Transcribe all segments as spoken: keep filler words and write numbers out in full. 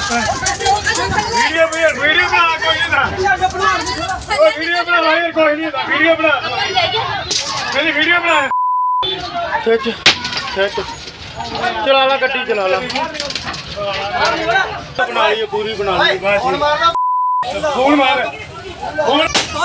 Video video बना कोई नहीं था वीडियो बना यार कोई नहीं था वीडियो बना मेरी वीडियो बना खिंच खिंच चला ला गड्डी चला ला बना ली पूरी बना ली बस फोन मार फोन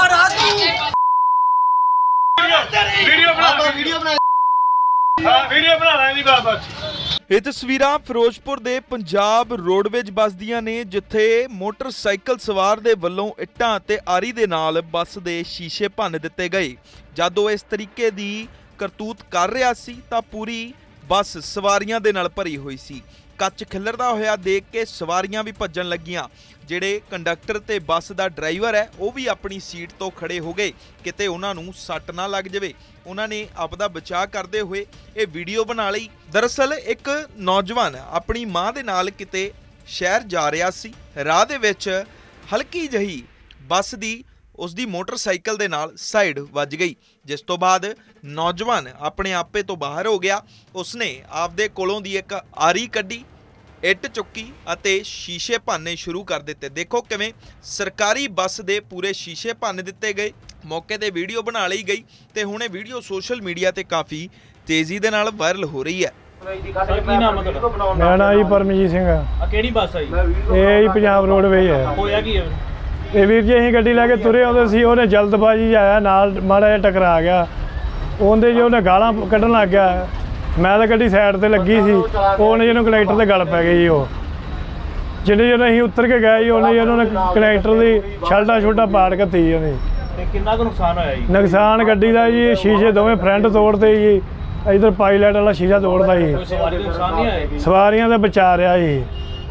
वीडियो बना वीडियो बना हां वीडियो बना रहा है जी बस ਇਹ ਤਸਵੀਰਾਂ ਫਿਰੋਜ਼ਪੁਰ ਦੇ ਪੰਜਾਬ ਰੋਡਵੇਜ ਬੱਸ ਦੀਆਂ ਨੇ ਜਿੱਥੇ ਮੋਟਰਸਾਈਕਲ ਸਵਾਰ ਦੇ ਵੱਲੋਂ ਇੱਟਾਂ ਅਤੇ ਆਰੀ ਦੇ ਨਾਲ ਬੱਸ ਦੇ ਸ਼ੀਸ਼ੇ ਭੰਨ ਦਿੱਤੇ ਗਏ। ਜਦੋਂ ਇਸ ਤਰੀਕੇ ਦੀ ਕਰਤੂਤ ਕਰ ਰਿਹਾ ਸੀ ਤਾਂ ਪੂਰੀ ਬੱਸ ਸਵਾਰੀਆਂ ਦੇ ਨਾਲ ਭਰੀ ਹੋਈ ਸੀ। ਕੱਚ ਖਿਲਰਦਾ ਹੋਇਆ ਦੇਖ ਕੇ ਸਵਾਰੀਆਂ ਵੀ ਭੱਜਣ ਲੱਗੀਆਂ। ਜਿਹੜੇ ਕੰਡਕਟਰ ਤੇ ਬੱਸ ਦਾ ਡਰਾਈਵਰ ਹੈ ਉਹ ਵੀ ਆਪਣੀ ਸੀਟ ਤੋਂ ਖੜੇ ਹੋ ਗਏ ਕਿਤੇ ਉਹਨਾਂ ਨੂੰ ਸੱਟ ਨਾ ਲੱਗ ਜਾਵੇ। ਉਹਨਾਂ ਨੇ ਆਪਦਾ ਬਚਾਅ ਕਰਦੇ ਹੋਏ ਇਹ ਵੀਡੀਓ ਬਣਾ ਲਈ। ਦਰਅਸਲ ਇੱਕ ਨੌਜਵਾਨ ਆਪਣੀ ਮਾਂ ਦੇ ਨਾਲ ਕਿਤੇ ਸ਼ਹਿਰ ਜਾ ਰਿਹਾ ਸੀ। ਰਾਹ ਦੇ ਵਿੱਚ ਹਲਕੀ ਜਿਹੀ ਬੱਸ ਦੀ ਉਸ ਦੀ ਮੋਟਰਸਾਈਕਲ ਦੇ ਨਾਲ ਸਾਈਡ ਵੱਜ ਗਈ, ਜਿਸ ਤੋਂ ਬਾਅਦ ਨੌਜਵਾਨ ਆਪਣੇ ਆਪੇ ਤੋਂ ਬਾਹਰ ਹੋ ਗਿਆ। ਉਸਨੇ ਆਪਦੇ ਕੋਲੋਂ ਦੀ ਇੱਕ ਆਰੀ ਕੱਢੀ, ਇੱਟ ਚੁੱਕੀ ਅਤੇ ਸ਼ੀਸ਼ੇ ਭੰਨਣੇ ਸ਼ੁਰੂ ਕਰ ਦਿੱਤੇ। ਦੇਖੋ ਕਿਵੇਂ ਸਰਕਾਰੀ ਬੱਸ ਦੇ ਪੂਰੇ ਸ਼ੀਸ਼ੇ ਭੰਨ ਦਿੱਤੇ ਗਏ। ਮੌਕੇ ਤੇ ਵੀਡੀਓ ਬਣਾ ਲਈ ਗਈ ਤੇ ਹੁਣ ਇਹ ਵੀਡੀਓ ਸੋਸ਼ਲ ਮੀਡੀਆ ਤੇ ਕਾਫੀ ਤੇਜ਼ੀ ਦੇ ਨਾਲ ਵਾਇਰਲ ਹੋ ਰਹੀ ਹੈ। ਕੀ ਨਾਮ ਹੈ ਤੁਹਾਡਾ? ਮੇਰਾ ਨਾਮ ਜੀ ਪਰਮਜੀਤ ਸਿੰਘ ਆ। ਆ ਕਿਹੜੀ ਬੱਸ ਆਈ? ਇਹ ਜੀ ਪੰਜਾਬ ਰੋਡਵੇਜ ਹੈ। ਹੋਇਆ ਕੀ ਹੈ? ਇਹ ਵੀਰ ਜੀ ਅਸੀਂ ਗੱਡੀ ਲੈ ਕੇ ਤੁਰੇ ਆਉਂਦੇ ਸੀ, ਉਹਨੇ ਜਲਦਬਾਜ਼ੀ 'ਚ ਆਇਆ, ਨਾਲ ਮਾੜਾ ਜਿਹਾ ਟਕਰਾ ਗਿਆ। ਉਹਦੇ 'ਚ ਉਹਨੇ ਗਾਲਾਂ ਕੱਢਣ ਲੱਗ ਗਿਆ। ਮੈਂ ਤਾਂ ਗੱਡੀ ਸਾਈਡ ਤੇ ਲੱਗੀ ਸੀ, ਉਹਨੇ ਜਿਹਨੂੰ ਕਨੈਕਟਰ ਤੇ ਗਲ ਪੈ ਗਈ ਜੀ। ਉਹ ਜਿਹੜੇ ਜਦੋਂ ਅਸੀਂ ਉਤਰ ਕੇ ਗਏ ਜੀ ਉਹਨੇ ਉਹਨਾਂ ਨੇ ਕਨੈਕਟਰ ਦੀ ਛਲਟਾ ਛੋਟਾ ਪਾੜ ਕੇ ਤੀ ਉਹਨੇ। ਤੇ ਕਿੰਨਾ ਕੁ ਨੁਕਸਾਨ ਹੋਇਆ ਜੀ? ਨੁਕਸਾਨ ਗੱਡੀ ਦਾ ਜੀ ਸ਼ੀਸ਼ੇ ਦੋਵੇਂ ਫਰੰਟ ਤੋੜਦੇ ਜੀ, ਇਧਰ ਪਾਇਲਟ ਵਾਲਾ ਸ਼ੀਸ਼ਾ ਤੋੜਦਾ ਜੀ। ਕੋਈ ਸਵਾਰੀ ਦਾ ਨੁਕਸਾਨ ਨਹੀਂ ਆਇਆ? ਸਵਾਰੀਆਂ ਦਾ ਬਚਾ ਰਿਹਾ ਜੀ।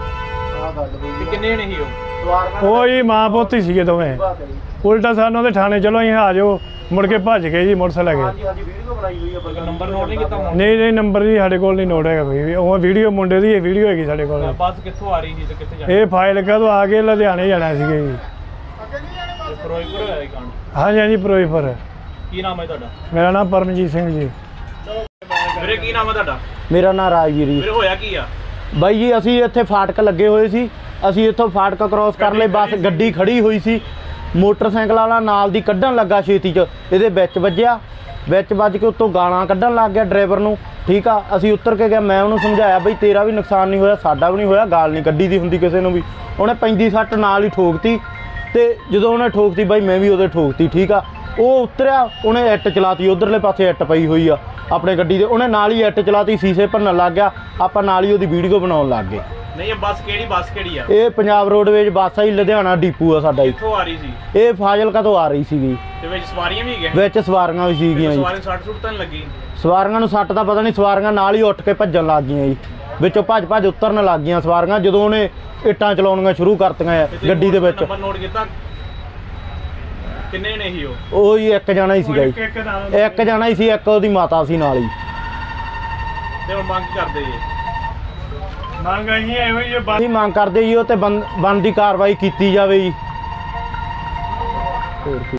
ਤੇ ਕਿੰਨੇ ਨੇ ਸੀ ਉਹ? ਉਹ ਜੀ ਮਾਂ ਪੁੱਤ ਹੀ ਸੀਗੇ ਦੋਵੇਂ। ਉਲਟਾ ਸਾਨੂੰ ਉਹਦੇ ਥਾਣੇ ਚਲੋ ਅਸੀਂ ਆ ਜਾਓ, ਮੁੜ ਕੇ ਭੱਜ ਗਏ ਜੀ ਮੋਟਰਸਾਈਕਲ ਲੈ ਕੇ। ਨੰਬਰ ਨੋਟ ਨਹੀਂ ਕੀਤਾ? ਨਹੀਂ ਨਹੀਂ ਨੰਬਰ ਜੀ ਸਾਡੇ ਕੋਲ ਨਹੀਂ ਨੋਟ ਹੈਗਾ ਕੋਈ ਵੀ। ਉਹ ਵੀਡੀਓ ਮੁੰਡੇ ਦੀ ਵੀਡੀਓ ਹੈਗੀ ਸਾਡੇ ਕੋਲ। ਬੱਸ ਕਿੱਥੋਂ ਆ ਰਹੀ ਸੀ ਤੇ ਕਿੱਥੇ ਜਾਣੀ? ਇਹ ਫਾਜ਼ਿਲਕਾ ਤੋਂ ਆ ਕੇ ਲੁਧਿਆਣੇ ਜਾਣਾ ਸੀਗੇ ਜੀ। ਫਿਰੋਜ਼ਪੁਰ ਹੋਇਆ ਇਹ ਕਾਂਡ? ਹਾਂਜੀ ਹਾਂਜੀ ਫਿਰੋਜ਼ਪੁਰ। ਕੀ ਨਾਮ ਹੈ ਤੁਹਾਡਾ? ਮੇਰਾ ਨਾਮ ਪਰਮਜੀਤ ਸਿੰਘ ਜੀ। ਵੀਰੇ ਕੀ ਨਾਮ ਹੈ ਤੁਹਾਡਾ? ਮੇਰਾ ਨਾਮ ਰਾਜਵੀਰ ਜੀ। ਵੀਰੇ ਹੋਇਆ ਕੀ ਆ? ਬਾਈ ਜੀ ਅਸੀਂ ਇੱਥੇ ਫਾਟਕ ਲੱਗੇ ਹੋਏ ਸੀ, ਅਸੀਂ ਇੱਥੋਂ ਫਾਟਕ ਕ੍ਰੋਸ ਕਰ ਲਏ, ਬੱਸ ਗੱਡੀ ਖੜੀ ਹੋਈ ਸੀ। ਮੋਟਰਸਾਈਕਲ ਵਾਲਾ ਨਾਲ ਦੀ ਕੱਢਣ ਲੱਗਾ ਛੇਤੀ 'ਚ, ਇਹਦੇ ਵਿੱਚ ਵੱਜਿਆ। ਵਿੱਚ ਵੱਜ ਕੇ ਉੱਤੋਂ ਗਾਲਾਂ ਕੱਢਣ ਲੱਗ ਗਿਆ ਡਰਾਈਵਰ ਨੂੰ। ਠੀਕ ਆ, ਅਸੀਂ ਉਤਰ ਕੇ ਗਏ, ਮੈਂ ਉਹਨੂੰ ਸਮਝਾਇਆ ਬਈ ਤੇਰਾ ਵੀ ਨੁਕਸਾਨ ਨਹੀਂ ਹੋਇਆ, ਸਾਡਾ ਵੀ ਨਹੀਂ ਹੋਇਆ, ਗਾਲ ਨਹੀਂ ਕੱਢੀ ਦੀ ਹੁੰਦੀ ਕਿਸੇ ਨੂੰ ਵੀ। ਉਹਨੇ ਪੈਂਦੀ ਸੱਟ ਨਾਲ ਹੀ ਠੋਕਤੀ ਤੇ ਜਦੋਂ ਉਹਨੇ ਠੋਕਤੀ ਬਾਈ ਮੈਂ ਵੀ ਉਹਦੇ ਠੋਕਤੀ। ਠੀਕ ਆ, ਉਹ ਉਤਰਿਆ, ਉਹਨੇ ਇੱਟ ਚਲਾਤੀ, ਉਧਰਲੇ ਪਾਸੇ ਇੱਟ ਪਈ ਹੋਈ ਆ ਆਪਣੇ ਗੱਡੀ ਦੇ, ਉਹਨੇ ਨਾਲ ਹੀ ਇੱਟ ਚਲਾਤੀ, ਸ਼ੀਸ਼ੇ ਭੰਨਣ ਲੱਗ ਗਿਆ। ਆਪਾਂ ਨਾਲ ਹੀ ਉਹਦੀ ਵੀਡੀਓ ਬਣਾਉਣ ਲੱਗ ਗਏ। ਨਹੀਂ ਇਹ ਬੱਸ ਕਿਹੜੀ ਬੱਸ ਕਿਹੜੀ ਆ? ਇਹ ਪੰਜਾਬ ਰੋਡਵੇਜ ਬੱਸ ਆ ਜੀ, ਲੁਧਿਆਣਾ ਡਿਪੂ ਆ ਸਾਡਾ ਜੀ। ਕਿੱਥੋਂ ਆ ਰਹੀ ਸੀ? ਇਹ ਫਾਜ਼ਿਲਕਾ ਤੋਂ ਆ ਰਹੀ ਸੀਗੀ। ਤੇ ਵਿੱਚ ਸਵਾਰੀਆਂ ਵੀ ਹੈਗੀਆਂ? ਵਿੱਚ ਸਵਾਰੀਆਂ ਵੀ ਸੀਗੀਆਂ ਜੀ। ਸਵਾਰੀਆਂ ਸੱਟ ਸੁੱਟ ਤਾਂ ਨਹੀਂ ਲੱਗੀ? ਸਵਾਰੀਆਂ ਨੂੰ ਸੱਟ ਤਾਂ ਪਤਾ ਨਹੀਂ, ਸਵਾਰੀਆਂ ਨਾਲ ਹੀ ਉੱਠ ਕੇ ਭੱਜਣ ਲੱਗ ਗਈਆਂ ਜੀ। ਵਿੱਚੋਂ ਭੱਜ ਭੱਜ ਉਤਰਨ ਲੱਗ ਗਈਆਂ ਸਵਾਰੀਆਂ ਜਦੋਂ ਉਹਨੇ ਇੱਟਾਂ ਚਲਾਉਣੀਆਂ ਸ਼ੁਰੂ ਕਰਤੀਆਂ ਗੱਡੀ ਦੇ ਵਿੱਚ। ਨੰਬਰ ਨੋਟ ਕੀਤਾ? ਕਿੰਨੇ ਨੇ ਸੀ ਉਹ? ਉਹ ਜੀ ਇੱਕ ਜਾਣਾ ਹੀ ਸੀਗਾ ਜੀ, ਇੱਕ ਜਾਣਾ ਹੀ ਸੀ, ਇੱਕ ਉਹਦੀ ਮਾਤਾ ਸੀ ਨਾਲ ਹੀ। ਤੇ ਹੁਣ ਮੰਗ ਕਰਦੇ ਜੀ? ਮੰਗ ਅਸੀਂ ਇਹੋ ਹੀ ਅਸੀਂ ਮੰਗ ਕਰਦੇ ਜੀ ਉਹ ਤੇ ਬਣਦੀ ਕਾਰਵਾਈ ਕੀਤੀ ਜਾਵੇ ਜੀ। ਹੋਰ ਕੀ।